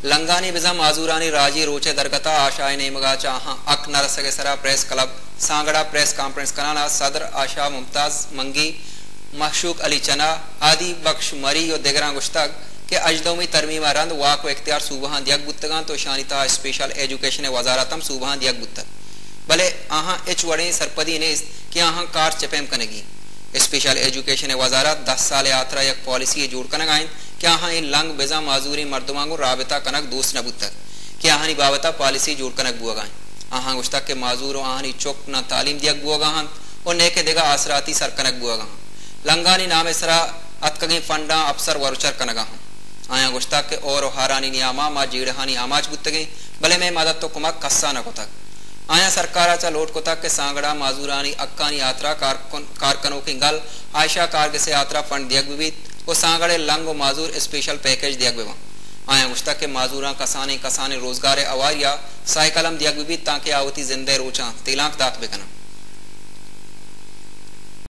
लंगानी बिजा माजूरानी राजी रोचे दरगता आशाए नेमगा चाहा अक नरसगेसरा प्रेस क्लब सांगड़ा प्रेस कॉन्फ्रेंस कराना सदर आशा मुमताज मंगी मशूक अली चना आदि बख्श मरी और दिगरा गुश्तक के अजदोमी तरमीमा रंद वाक व इख्तियार सूबहां दियक बुत्तगान तो शानिता स्पेशल एजुकेशन वजारतम सूबहां दियक बुत्तक भले आहा एच वड़े सरपदी ने कि आहा कार चपेम कनेगी स्पेशल एजुकेशन वजारत 10 साल यात्रा एक पॉलिसी जोड़ कनग आइन क्या हाँ इन लंग बेजा माजूरी मर्दमांगो राबता कनक दोस्त नबुतक क्या हानि बाबता पॉलिसी जोड़ कनक बुआगाएं आहा गुश्तक के माजूर आहानी चौक न तालीम दियक बुआगाहन और नेके देगा आसराती सर कनक बुआगाहन लंगानी नाम सरा अतकगी फंडा अफसर वरुचर कनगाहन आया गुश्तक के और हारानी नियामा मा जीड़हानी आमाज बुतगे भले में मदद तो कुमक कस्सा न कोतक आया सरकाराचा लोट कोतक के सांगड़ा माजूरानी अक्कानी यात्रा कारकनों की गल आयशा कारग से यात्रा फंड दियक विविध वो सांगड़े लंग व माजूर स्पेशल पैकेज दियक बेवा आया मुश्तक के माजूरा कसाने रोजगार अवारिया साइकलम दियक विविध ताकि आवती जिंदे रोचा तिलाक दात बेकना